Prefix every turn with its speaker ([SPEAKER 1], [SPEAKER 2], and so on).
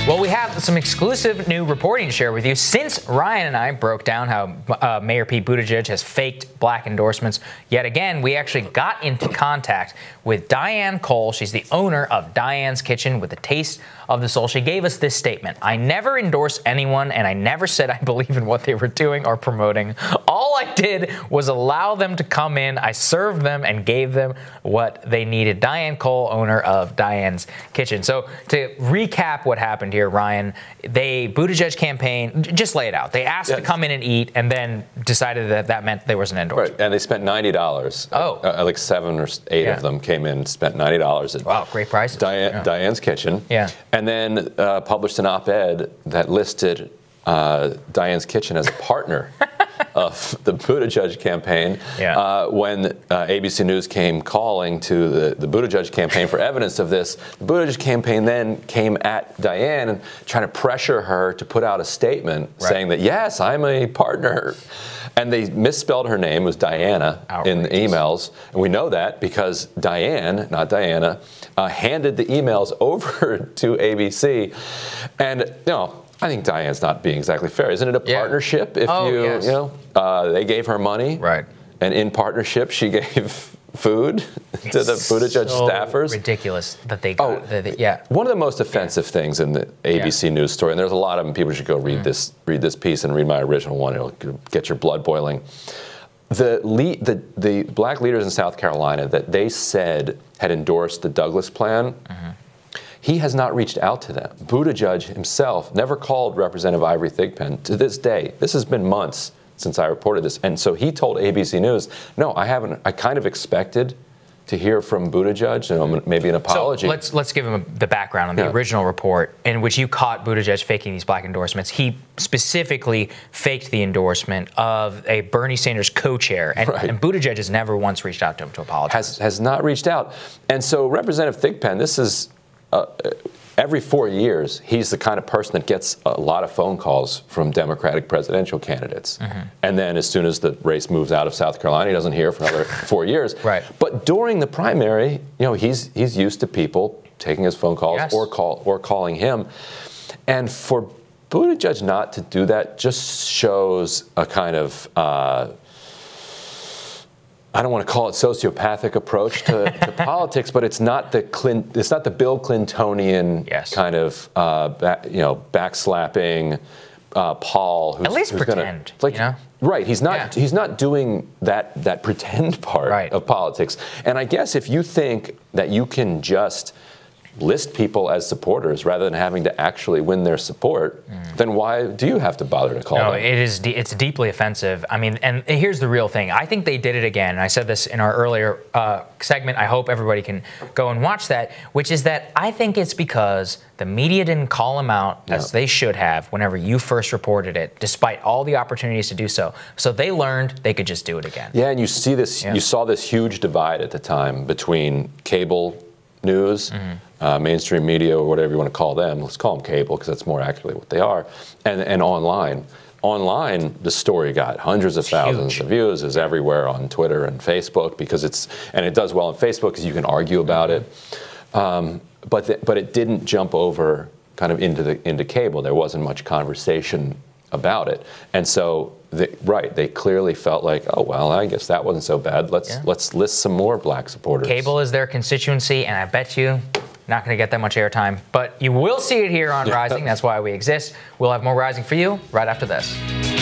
[SPEAKER 1] Well, we have some exclusive new reporting to share with you. Since Ryan and I broke down how Mayor Pete Buttigieg has faked black endorsements, yet again, we actually got into contact with Diane Cole. She's the owner of Diane's Kitchen with a taste of the soul. She gave us this statement: "I never endorse anyone, and I never said I believe in what they were doing or promoting. All I did was allow them to come in. I served them and gave them what they needed." Diane Cole, owner of Diane's Kitchen. So to recap what happened here, Ryan, Buttigieg campaign, just lay it out. They asked to come in and eat, and then decided that meant there was an endorsement.
[SPEAKER 2] Right, and they spent $90.
[SPEAKER 1] Oh.
[SPEAKER 2] Like 7 or 8 of them came in and spent $90 at
[SPEAKER 1] wow, great price.
[SPEAKER 2] Diane's Kitchen.
[SPEAKER 1] Yeah.
[SPEAKER 2] And then published an op-ed that listed Diane's Kitchen as a partner of the Buttigieg campaign. When ABC News came calling to the Buttigieg campaign for evidence of this, the Buttigieg campaign then came at Diane and trying to pressure her to put out a statement saying that, yes, I'm a partner. And they misspelled her name. It was Diana in the emails. And we know that because Diane, not Diana, handed the emails over to ABC. And, you know, I think Diane's not being exactly fair. Isn't it a partnership? If you know, they gave her money, and in partnership she gave food to the Buttigieg staffers.
[SPEAKER 1] Ridiculous that they
[SPEAKER 2] got. One of the most offensive things in the ABC News story, and there's a lot of them. People should go read this piece and read my original one. It'll get your blood boiling. The black leaders in South Carolina that they said had endorsed the Douglas plan. He has not reached out to them. Buttigieg himself never called Representative Ivory Thigpen to this day. This has been months since I reported this. And so he told ABC News, no, I haven't. I kind of expected to hear from Buttigieg, you know, maybe an apology.
[SPEAKER 1] So let's give him the background on the original report in which you caught Buttigieg faking these black endorsements. He specifically faked the endorsement of a Bernie Sanders co-chair, and Buttigieg has never once reached out to him to apologize.
[SPEAKER 2] Has not reached out. And so Representative Thigpen, this is every 4 years, he's the kind of person that gets a lot of phone calls from Democratic presidential candidates. And then as soon as the race moves out of South Carolina, he doesn't hear for another 4 years. But during the primary, you know, he's used to people taking his phone calls or calling him. And for Buttigieg not to do that just shows a kind of I don't want to call it sociopathic approach to politics, but it's not the Bill Clintonian kind of backslapping Paul. Who's,
[SPEAKER 1] at least pretend, you know?
[SPEAKER 2] Right, he's not doing that pretend part of politics. And I guess if you think that you can just list people as supporters rather than having to actually win their support, then why do you have to bother to call them?
[SPEAKER 1] It's deeply offensive. I mean, and here's the real thing. I think they did it again. And I said this in our earlier segment. I hope everybody can go and watch that, which is that I think it's because the media didn't call them out as they should have whenever you first reported it, despite all the opportunities to do so. So they learned they could just do it again.
[SPEAKER 2] Yeah, and you see this. You saw this huge divide at the time between cable news, mainstream media, or whatever you want to call them. Let's call them cable because that's more accurately what they are, and online. Online, the story got hundreds of thousands of views. Is everywhere on Twitter and Facebook because it does well on Facebook because you can argue about it. But it didn't jump over kind of into cable. There wasn't much conversation about it, and so they clearly felt like, oh well, I guess that wasn't so bad. Let's list some more black supporters.
[SPEAKER 1] Cable is their constituency, and I bet you not going to get that much airtime, but you will see it here on Rising. That's why we exist. We'll have more Rising for you right after this.